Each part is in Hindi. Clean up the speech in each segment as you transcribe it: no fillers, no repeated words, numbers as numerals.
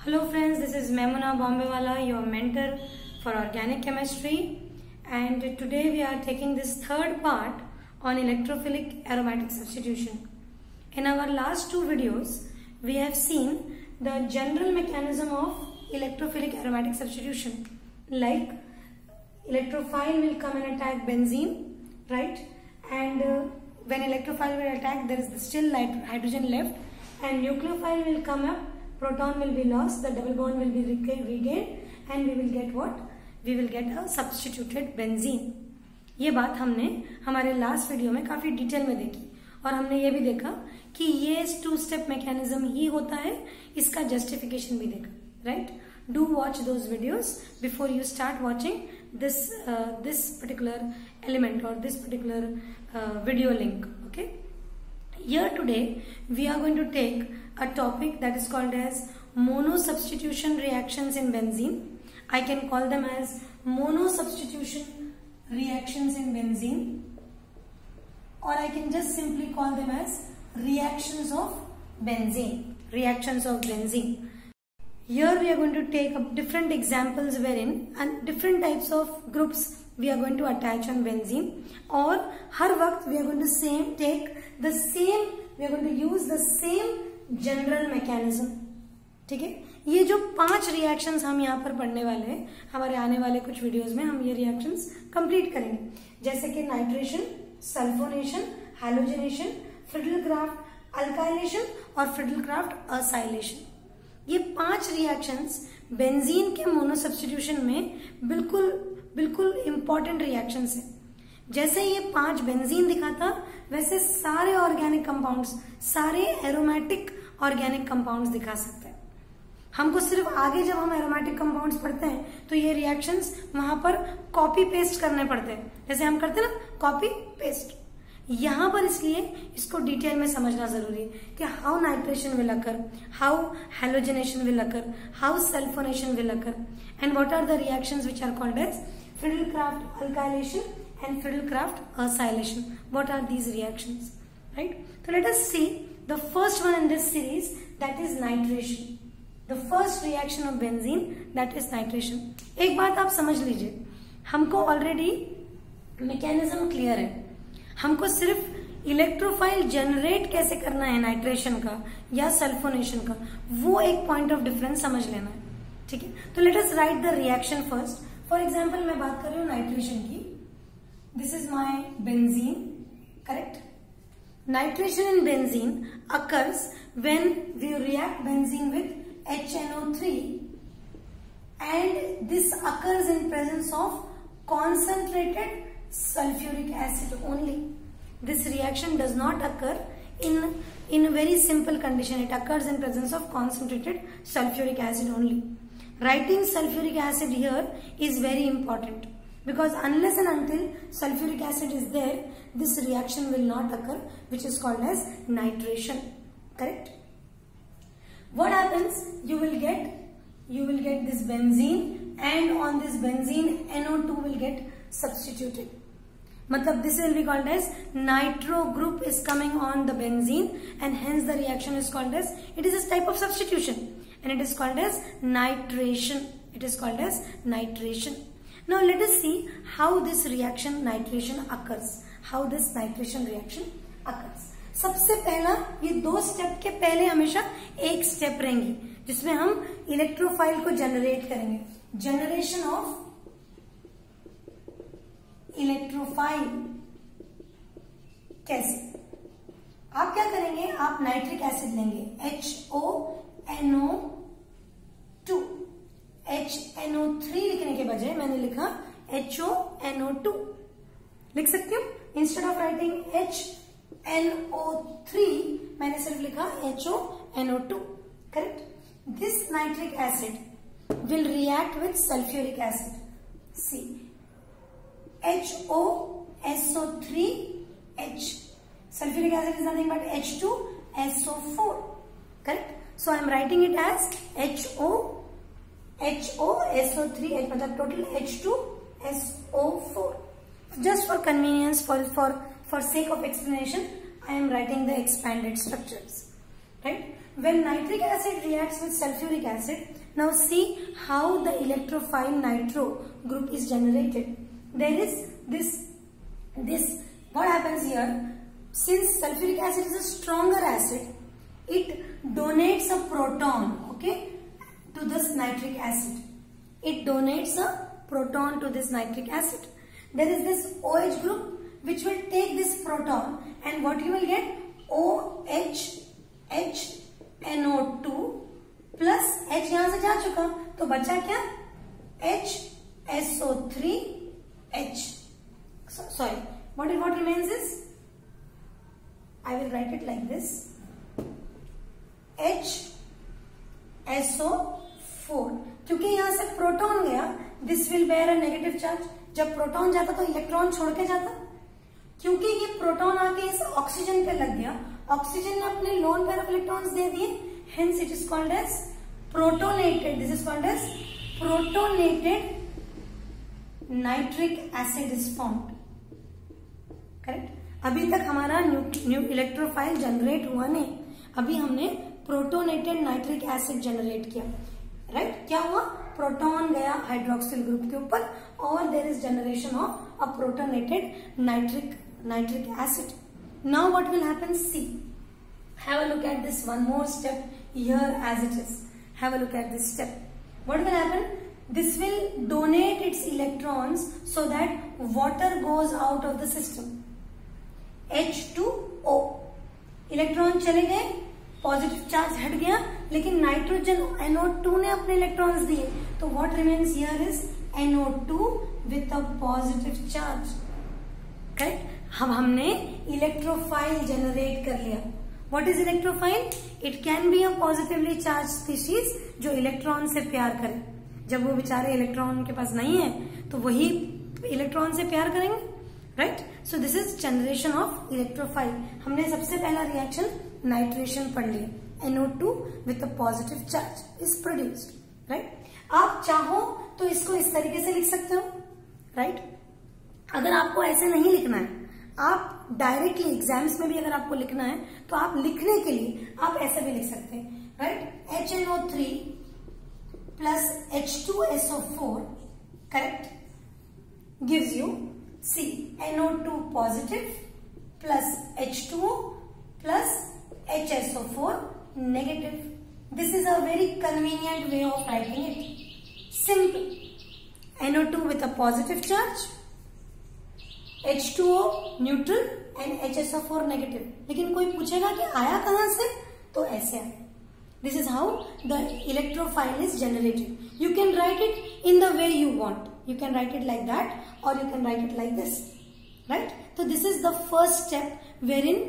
Hello friends, this is Memuna Bombewala, your mentor for organic chemistry, and today we are taking this third part on electrophilic aromatic substitution. In our last two videos, we have seen the general mechanism of electrophilic aromatic substitution, like electrophile will come and attack benzene, right? And when electrophile will attack, there is still hydrogen left, and nucleophile will come up, proton will be lost, the double bond will be regained, and we will get what? We will get a substituted benzene. ये बात हमने हमारे लास्ट वीडियो में काफी डिटेल में देखी और हमने ये भी देखा कि ये टू स्टेप मैकेनिज्म ही होता है, इसका जस्टिफिकेशन भी देखा, right? Do watch those videos before you start watching this particular element or this particular video link. Okay, here today we are going to take a topic that is called as mono substitution reactions in benzene. I can call them as mono substitution reactions in benzene, or I can just simply call them as reactions of benzene. Here we are going to take up different examples wherein and different types of groups we are going to attach on benzene, और हर वक्त we are going to use the same general mechanism. ठीक है, ये जो 5 रिएक्शंस हम यहाँ पर पढ़ने वाले हैं, हमारे आने वाले कुछ वीडियोस में हम ये रिएक्शंस कंप्लीट करेंगे, जैसे कि nitration, sulfonation, halogenation, Friedel Crafts alkylation और फ्रिडल-क्राफ्ट असाइलेशन. ये 5 रिएक्शंस बेंजीन के मोनो सब्स्टिट्यूशन में बिल्कुल इंपॉर्टेंट रिएक्शंस हैं. जैसे ये 5 बेंजीन दिखाता, वैसे सारे ऑर्गेनिक कंपाउंड्स, सारे एरोमेटिक ऑर्गेनिक कंपाउंड्स दिखा सकते हैं. हमको सिर्फ आगे जब हम एरोमेटिक कंपाउंड्स पढ़ते हैं तो ये रिएक्शंस वहां पर कॉपी पेस्ट करने पड़ते हैं, जैसे हम करते हैं ना, कॉपी पेस्ट. यहां पर इसलिए इसको डिटेल में समझना जरूरी है कि how nitration will occur, how halogenation will occur, how sulfonation will occur, and what are the reactions which are called as Friedel Crafts alkylation and Friedel Crafts acylation. What are these reactions, right? So let us see the first one in this series, that is nitration. The first reaction of benzene, that is nitration. एक बात आप समझ लीजिए, हमको ऑलरेडी मैकेनिज्म क्लियर है, हमको सिर्फ इलेक्ट्रोफाइल जनरेट कैसे करना है नाइट्रेशन का या सल्फोनेशन का, वो एक पॉइंट ऑफ डिफरेंस समझ लेना है. ठीक है, तो let us write the reaction first. For example मैं बात कर रही हूँ नाइट्रेशन की. This is my benzene, correct? Nitration in benzene occurs when we react benzene with HNO3, and this occurs in presence of concentrated sulfuric acid only. This reaction does not occur in a very simple condition. It occurs in presence of concentrated sulfuric acid only. Writing sulfuric acid here is very important, because unless and until sulfuric acid is there, this reaction will not occur, which is called as nitration. Correct? What happens? You will get this benzene, and on this benzene NO2 will get substituted. Matlab this will be called as nitro group is coming on the benzene, and hence the reaction is called as, it is a type of substitution, and it is called as nitration. Now let us see how this reaction nitration occurs. सबसे पहला, ये 2 स्टेप के पहले हमेशा एक स्टेप रहेंगी जिसमें हम इलेक्ट्रोफाइल को जनरेट करेंगे. जनरेशन ऑफ इलेक्ट्रोफाइल कैसे? आप क्या करेंगे, आप नाइट्रिक एसिड लेंगे, HNO3 लिखने के बजाय मैंने लिखा HONO2. लिख सकती हूँ, इंस्टेड ऑफ राइटिंग HNO3 मैंने सिर्फ लिखा HONO2. Correct? This nitric acid will react with sulfuric acid. See HOSO3H. Sulfuric acid is nothing but H2SO4. Correct? So I am writing it as HOSO3H, मतलब total H2SO4. Just for convenience, for sake of explanation, I am writing the expanded structures. right? When nitric acid reacts with sulfuric acid, now see how the electrophile nitro group is generated. There is this what happens here, since sulfuric acid is a stronger acid, it donates a proton, okay, to this nitric acid. It donates a proton to this nitric acid. There is this OH group which will take this proton, and what you will get, OH NO2 plus H यहां से जा चुका, तो बचा क्या, HSO3H. Sorry, what remains is, I will write it like this, HSO4. क्योंकि यहां से प्रोटॉन गया, this will bear a negative charge. जब प्रोटॉन जाता तो इलेक्ट्रॉन छोड़ के जाता. क्योंकि ये प्रोटॉन आके इस ऑक्सीजन पे लग गया, ऑक्सीजन ने अपने लोन पेयर ऑफ इलेक्ट्रॉन्स दे दिए, hence it is called as protonated. This is called as protonated nitric acid is formed. Correct. अभी तक हमारा न्यू इलेक्ट्रोफाइल जनरेट हुआ नहीं, अभी हमने प्रोटोनेटेड नाइट्रिक एसिड जनरेट किया, राइट? क्या हुआ, प्रोटॉन गया हाइड्रोक्सिल ग्रुप के ऊपर और there is generation of a protonated nitric acid. Now what will happen, see, have a look at this one more step here as it is. Have a look at this step. What will happen? This will donate its electrons so that water goes out of the system. H2O. Electron चले गए, पॉजिटिव चार्ज हट गया, लेकिन नाइट्रोजन NO2 ने अपने इलेक्ट्रॉन्स दिए, तो what remains here is NO2 with a positive charge. करेक्ट. अब हमने इलेक्ट्रोफाइल जनरेट कर लिया. What is electrophile? It can be a positively charged species जो इलेक्ट्रॉन से प्यार करे. जब वो बेचारे इलेक्ट्रॉन के पास नहीं है तो वही इलेक्ट्रॉन से प्यार करेंगे, right? So this is generation of electrophile. हमने सबसे पहला रिएक्शन नाइट्रेशन पढ़ लिया. NO2 with a positive charge is produced, right? आप चाहो तो इसको इस तरीके से लिख सकते हो, राइट? अगर आपको ऐसे नहीं लिखना है, आप डायरेक्टली एग्जाम्स में भी अगर आपको लिखना है तो आप लिखने के लिए आप ऐसे भी लिख सकते हैं, right? HNO3 plus H2SO4, correct, gives you, see, NO2 positive plus H2O plus HSO4 negative. This is a very convenient way of writing it. Simple. NO2 with a positive charge, H2O neutral and HSO4 negative. लेकिन कोई पूछेगा कि आया कहां से, तो ऐसे आया. This is how the electrophile is generated. You can write it in the way you want. You can write it like that और you can write it like this, right? तो this is the first step wherein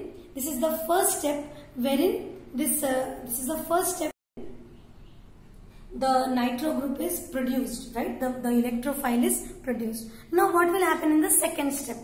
the nitro group is produced, right? The electrophile is produced. Now what will happen in the second step?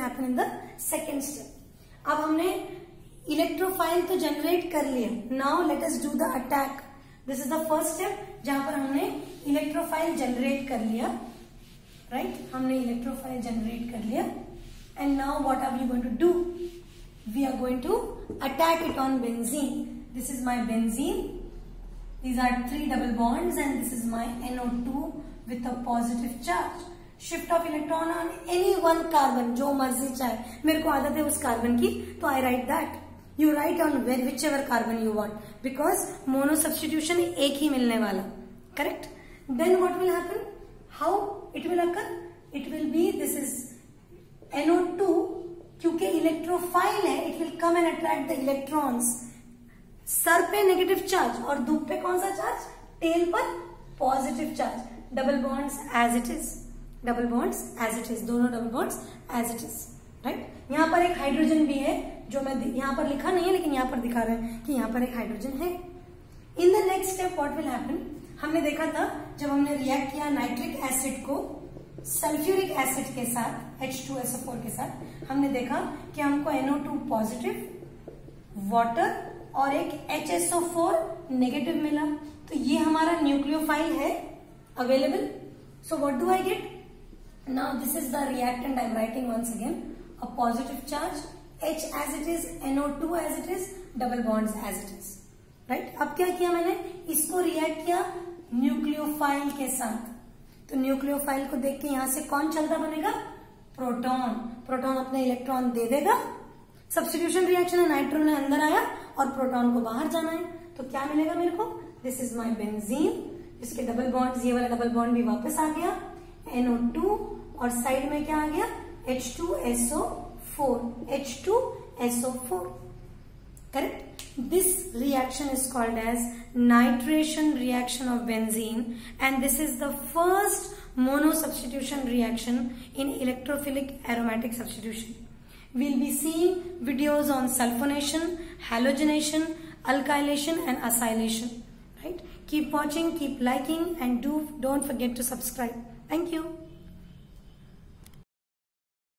अब हमने इलेक्ट्रोफाइल तो जनरेट कर लिया. Now let us do the attack. This is the first step जहां पर हमने इलेक्ट्रोफाइल जनरेट कर लिया, right? हमने इलेक्ट्रोफाइल जनरेट कर लिया. And now what are we going to do? We are going to attack it on benzene. This is my benzene. These are 3 double bonds and this is my NO2 with a positive charge. Shift of electron on any one carbon, जो मर्जी चाहे. मेरे को आदत है उस कार्बन की, तो I write that. You write on whichever carbon you want because mono substitution एक ही मिलने वाला, correct? Then what will happen? How it will occur? It will be, this is NO2, क्योंकि इलेक्ट्रोफाइल है, it will come and attract the electrons. सर पे नेगेटिव चार्ज और धूप पे कौन सा चार्ज, टेल पर positive charge. Double bonds as it is, दोनों double bonds as it is, right? यहाँ पर एक हाइड्रोजन भी है जो मैं यहाँ पर लिखा नहीं है, लेकिन यहाँ पर दिखा रहे हैं कि यहाँ पर एक हाइड्रोजन है. In the next step what will happen, हमने देखा था जब हमने रिएक्ट किया नाइट्रिक एसिड को सल्फ्यूरिक एसिड के साथ, H2SO4 के साथ, हमने देखा कि हमको NO2 पॉजिटिव, वाटर और एक HSO4 नेगेटिव मिला. तो ये हमारा न्यूक्लियोफाइल है available. So what do I get now? This is the reactant I am writing once again. A positive charge, H as it is, NO2 as it is, double bonds as it is, right. अब क्या किया मैंने, इसको रिएक्ट किया न्यूक्लियोफाइल के साथ, तो न्यूक्लियोफाइल को देख के यहां से कौन चलता बनेगा, प्रोटॉन। प्रोटॉन अपने इलेक्ट्रॉन दे देगा, सब्स्टिट्यूशन रिएक्शन है, नाइट्रोजन अंदर आया और प्रोटॉन को बाहर जाना है, तो क्या मिलेगा मेरे को, दिस इज माई बेंजीन। इसके डबल बॉन्ड, ये वाला डबल बॉन्ड भी वापस आ गया, NO2 और साइड में क्या आ गया, H2SO4, H2SO4, correct? This reaction is called as nitration reaction of benzene, and this is the first mono substitution reaction in electrophilic aromatic substitution. We'll be seeing videos on sulfonation, halogenation, alkylation and acylation, right? Keep watching, keep liking, and don't forget to subscribe. Thank you.